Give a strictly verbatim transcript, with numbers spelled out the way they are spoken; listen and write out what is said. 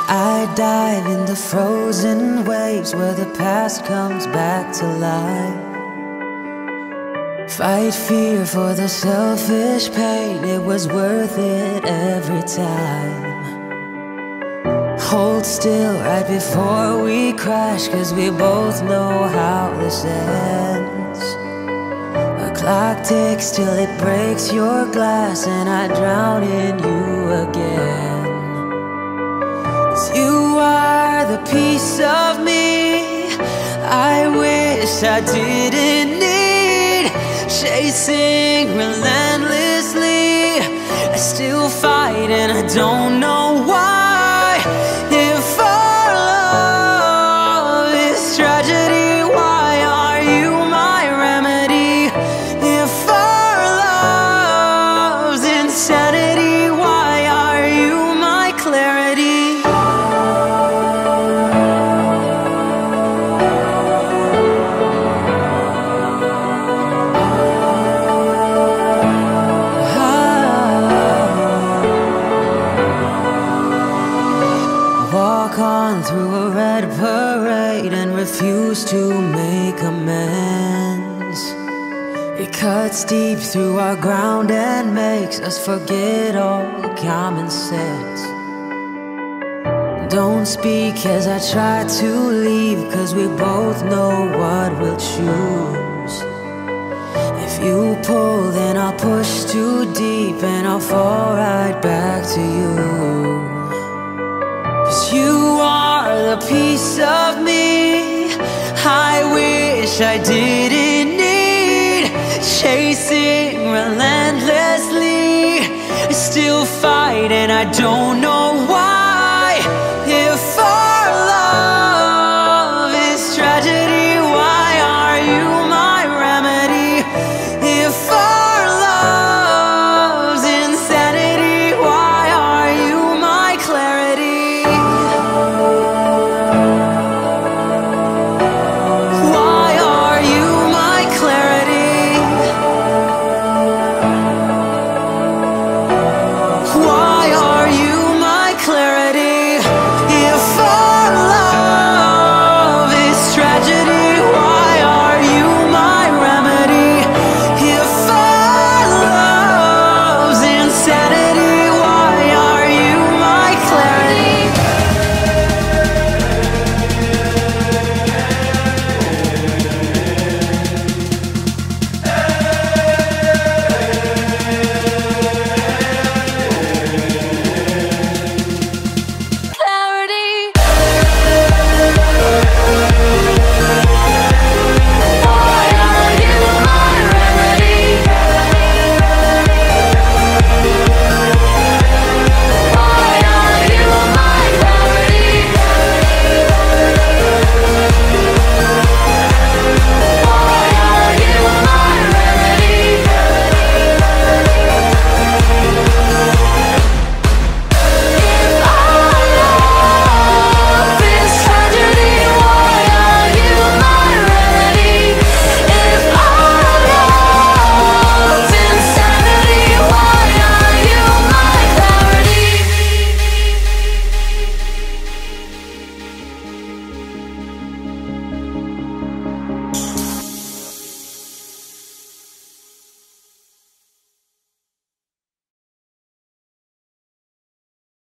I dive in the frozen waves where the past comes back to life. Fight fear for the selfish pain, it was worth it every time. Hold still right before we crash, cause we both know how this ends. The clock ticks till it breaks your glass, and I drown in you again. Cause you are the piece of me I wish I didn't need. Chasing relentlessly, I still fight and I don't know why. If our love is tragedy, why are you my remedy? If our love's insanity, why are you my clarity? Walk on through a red parade and refuse to make amends. It cuts deep through our ground and makes us forget all common sense. Don't speak as I try to leave, cause we both know what we'll choose. If you pull, then I'll push too deep and I'll fall right back to you. Cause you are the piece of me I wish I didn't need. Chasing relentlessly, I still fight and I don't know why.